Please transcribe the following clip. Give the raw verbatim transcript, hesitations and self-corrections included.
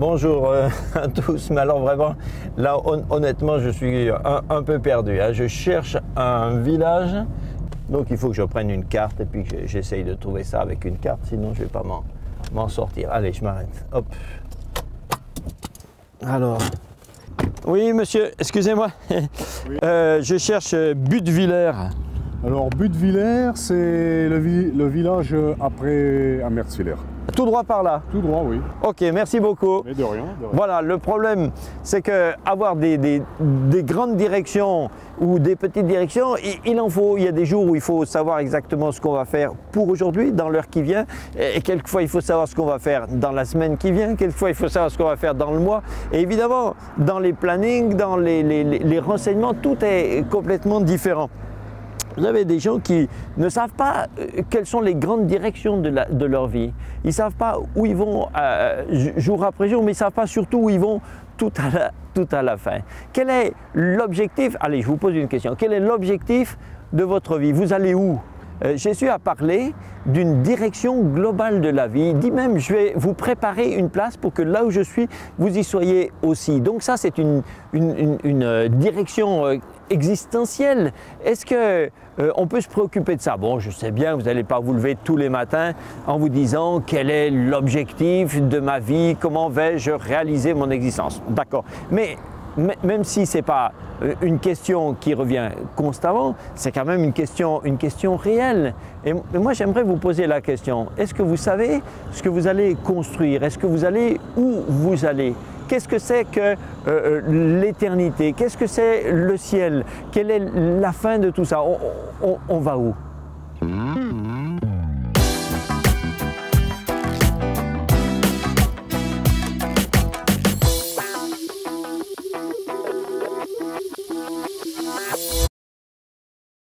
bonjour euh, à tous, mais alors vraiment, là hon honnêtement je suis un, un peu perdu. Hein. Je cherche un village, donc il faut que je prenne une carte et puis que j'essaye de trouver ça avec une carte, sinon je ne vais pas m'en sortir. Allez, je m'arrête. Hop. Alors, oui monsieur, excusez-moi, oui. euh, je cherche Buttevillers. Alors Buttevillers, c'est le, vi le village après Amersfoort. Tout droit par là? Tout droit, oui. Ok, merci beaucoup. Mais de rien, de rien. Voilà, le problème, c'est qu'avoir des, des, des grandes directions ou des petites directions, il, il en faut. Il y a des jours où il faut savoir exactement ce qu'on va faire pour aujourd'hui, dans l'heure qui vient. Et quelquefois, il faut savoir ce qu'on va faire dans la semaine qui vient. Quelquefois, il faut savoir ce qu'on va faire dans le mois. Et évidemment, dans les plannings, dans les, les, les renseignements, tout est complètement différent. Vous avez des gens qui ne savent pas quelles sont les grandes directions de, la, de leur vie. Ils ne savent pas où ils vont euh, jour après jour, mais ils ne savent pas surtout où ils vont tout à la, tout à la fin. Quel est l'objectif? Allez, je vous pose une question. Quel est l'objectif de votre vie? Vous allez où? Euh, Jésus a parlé d'une direction globale de la vie. Il dit même, je vais vous préparer une place pour que là où je suis, vous y soyez aussi. Donc ça, c'est une, une, une, une direction euh, existentielle. Est-ce que euh, on peut se préoccuper de ça? Bon, je sais bien, vous n'allez pas vous lever tous les matins en vous disant quel est l'objectif de ma vie, comment vais-je réaliser mon existence. D'accord. Mais même si ce n'est pas une question qui revient constamment, c'est quand même une question, une question réelle. Et moi, j'aimerais vous poser la question, est-ce que vous savez ce que vous allez construire? Est-ce que vous allez où vous allez? Qu'est-ce que c'est que euh, l'éternité? Qu'est-ce que c'est le ciel? Quelle est la fin de tout ça? On, on, on va où?